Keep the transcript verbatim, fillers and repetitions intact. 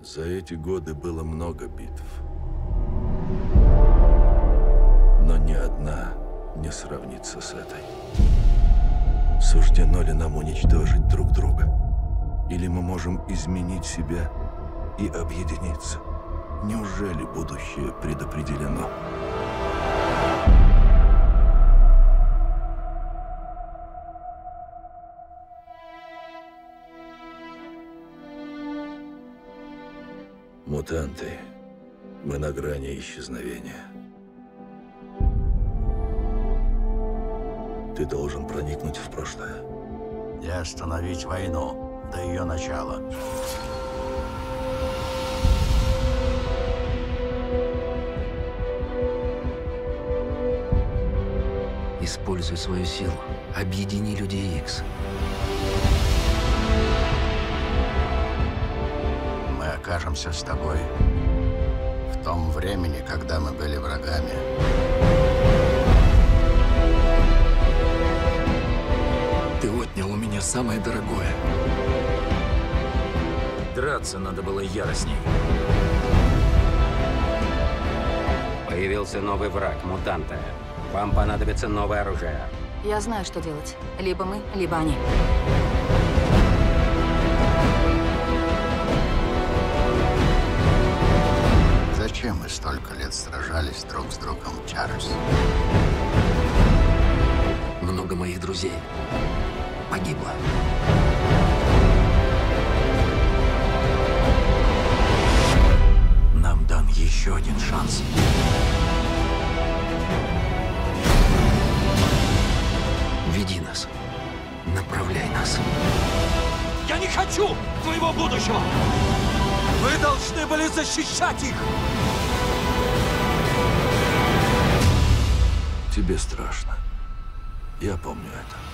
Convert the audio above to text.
За эти годы было много битв. Но ни одна не сравнится с этой. Суждено ли нам уничтожить друг друга? Или мы можем изменить себя и объединиться? Неужели будущее предопределено? Мутанты, мы на грани исчезновения. Ты должен проникнуть в прошлое. И остановить войну до ее начала. Используй свою силу. Объедини Людей Икс. Мы окажемся с тобой в том времени, когда мы были врагами. Ты отнял у меня самое дорогое. Драться надо было яростней. Появился новый враг, мутанты. Вам понадобится новое оружие. Я знаю, что делать. Либо мы, либо они. Зачем мы столько лет сражались друг с другом, Чарльз? Много моих друзей погибло. Нам дан еще один шанс. Веди нас. Направляй нас. Я не хочу твоего будущего! Вы должны были защищать их! Тебе страшно. Я помню это.